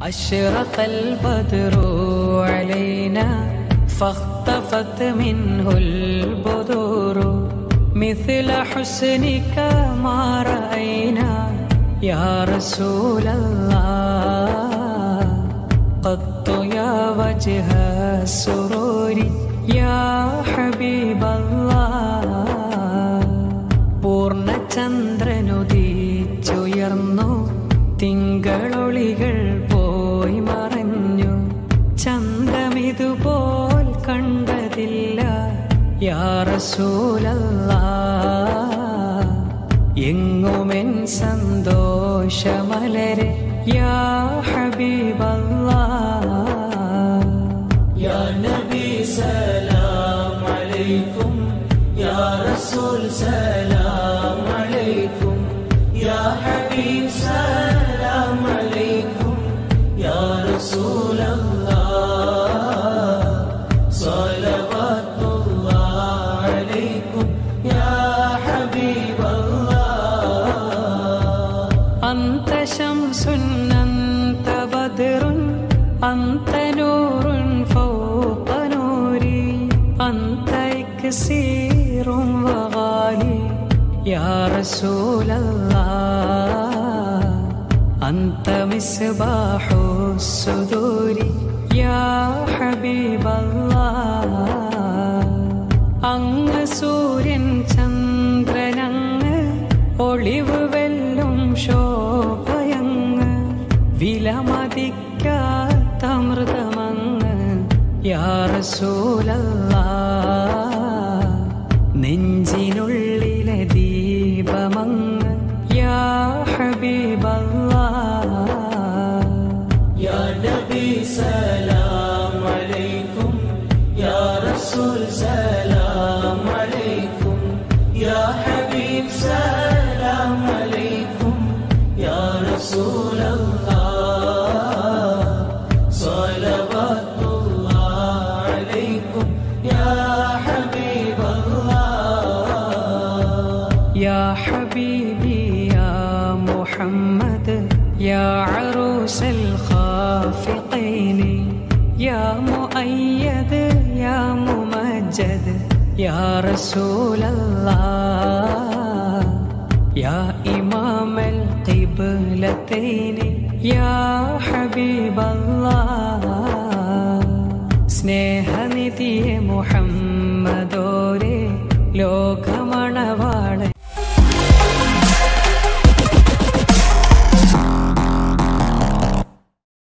أشرق البدر علينا فاختفت منه البدور مثل حسنك ما رأينا يا رسول الله قط يا وجه السرور يا حبيب الله പൂർണ്ണചന്ദ്രനുദിച്ചുയർന്നു തിങ്കളൊളികൾ പോയി മറഞ്ഞു ചന്ദ്രമിതുപോൽ കണ്ടതില്ല യാ റസൂലല്ലാഹ് എങ്ങുമെൻ സന്തോഷമലരെ യാ ഹബീബല്ലാഹ് യാ നബി സലാം അലൈക്കും യാ റസൂൽ സലാം അലൈക്കും യാ ഹബീബ് സലാം അലൈക്കും യാ റസൂലല്ലാഹ് സ്വലവാത്തുല്ലാഹ് അലൈക്കും യാ ഹബീബല്ലാഹ് അന്ത ശംസുൻ അന്ത ബദ്റുൻ അന്ത നൂറുൻ ഫൗഖ നൂരി അന്ത ഇക്സീറുൻ വഗാലി യാ റസൂലല്ലാഹ് അന്ത മിസ്ബാഹു സുദൂരി യാ ഹബീബല്ലാഹ് അങ്ങ് സൂര്യൻ ചന്ദ്രനങ്ങ് ഒളിവ് വെല്ലും ശോഭയങ്ങ് വിലമതിക്കാത്ത മൃതമങ്ങ് യാ റസൂലല്ലാഹ് നെഞ്ചിനുള്ളിലെ ദീപമങ്ങ് യാ ഹബീബല്ലാഹ് യാ നബി സലാം അലൈക്കും യാ റസൂൽ സലാം അലൈക്കും യാ ഹബീബ് സലാം അലൈക്കും യാ റസൂലല്ലാഹ് സ്വലവാത്തുല്ലാഹ് അലൈക്കും യാ ഹബീബല്ലാഹ് യാ ഹബീബി യാ മുഹമ്മദ് യാ അറൂസൽ ഖാഫിഖൈനി യാ മുഅയ്യദ് യാ മുമജ്ജദ് യാ റസൂലല്ലാഹ് യാ ഇമാമൽ ഖിബ്ലതൈനി യാ ഹബീബല്ലാഹ് സ്നേഹനിധിയെ മുഹമ്മദോരെ ലോക